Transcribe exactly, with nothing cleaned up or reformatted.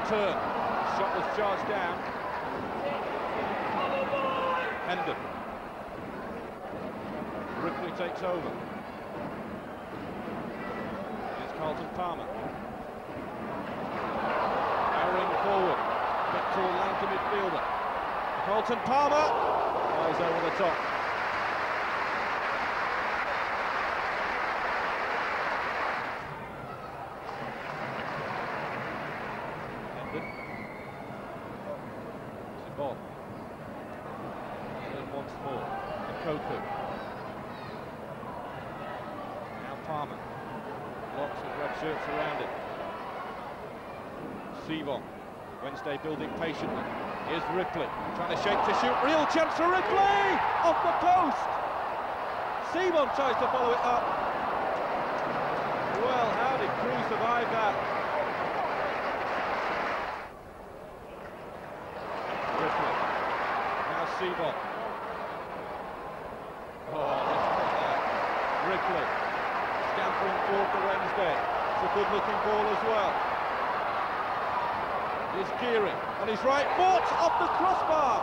turn. Shot was charged down. Hendon. Ripley takes over. Here's Carlton Palmer. Powering forward. Back to a Lanka midfielder. Carlton Palmer. Flies over the top. Hendon. It's a ball. And once more. Koku. Now Palmer. Blocks with red shirts around it. Sevon. Wednesday building patiently. Here's Ripley. Trying to shape to shoot. Real chance for Ripley! Off the post! Sevon tries to follow it up. Well, how did Crewe survive that? Ripley. Now Sevon. Oh, let's take that. Ripley. Scampering forward for Wednesday. It's a good looking ball as well. Here's Geary on his right foot, off the crossbar.